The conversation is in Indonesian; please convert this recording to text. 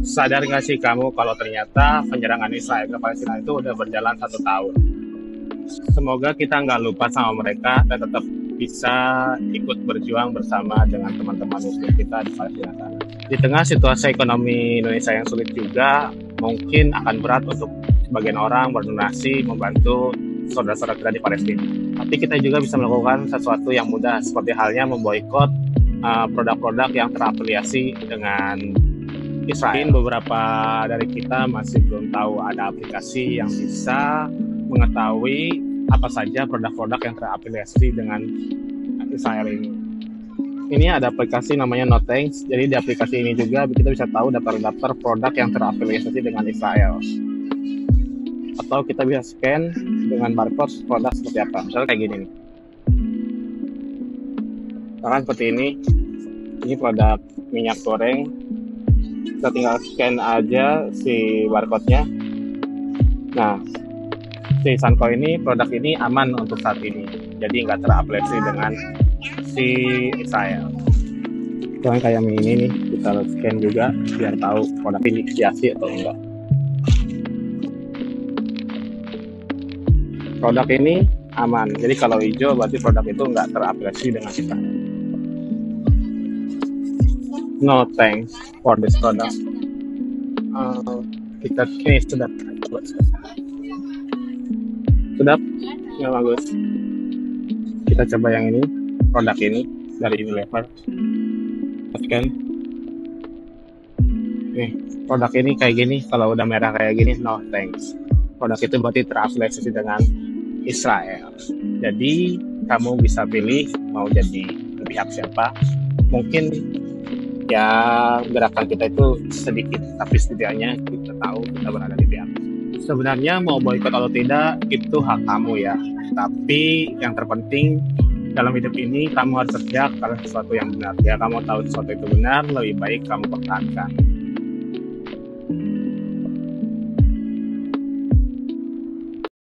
Sadar nggak sih kamu kalau ternyata penyerangan Israel ke Palestina itu udah berjalan 1 tahun? Semoga kita nggak lupa sama mereka dan tetap bisa ikut berjuang bersama dengan teman-teman muslim kita di Palestina sana. Di tengah situasi ekonomi Indonesia yang sulit juga, mungkin akan berat untuk sebagian orang berdonasi membantu saudara-saudara kita di Palestina. Tapi kita juga bisa melakukan sesuatu yang mudah, seperti halnya memboikot produk-produk yang terafiliasi dengan Israel. Beberapa dari kita masih belum tahu ada aplikasi yang bisa mengetahui apa saja produk-produk yang terafiliasi dengan Israel ini. Ini ada aplikasi namanya Notanks. Jadi di aplikasi ini juga kita bisa tahu daftar-daftar produk yang terafiliasi dengan Israel. Atau kita bisa scan dengan barcode produk seperti apa. Misalnya kayak gini nih. Misalkan seperti ini. Ini produk minyak goreng. Kita tinggal scan aja si barcode-nya. Nah, si Sanko ini, produk ini aman untuk saat ini. Jadi nggak terafiliasi dengan si Israel. Soalnya kayak ini nih, kita scan juga biar tahu produk ini afiliasi atau enggak. Produk ini aman. Jadi kalau hijau berarti produk itu nggak terafiliasi dengan Israel. No thanks for this product. Kita ini sudah ya bagus. Kita coba yang ini, produk ini dari Unilever. Scan. Nih, produk ini kayak gini. Kalau udah merah kayak gini, no thanks. Produk itu berarti terafiliasi dengan Israel. Jadi kamu bisa pilih mau jadi pihak siapa. Mungkin ya gerakan kita itu sedikit, tapi setidaknya kita tahu kita berada di pihak. Sebenarnya mau boikot atau tidak itu hak kamu ya. Tapi yang terpenting dalam hidup ini kamu harus berpihak karena sesuatu yang benar. Ya kamu tahu sesuatu itu benar, lebih baik kamu pertahankan.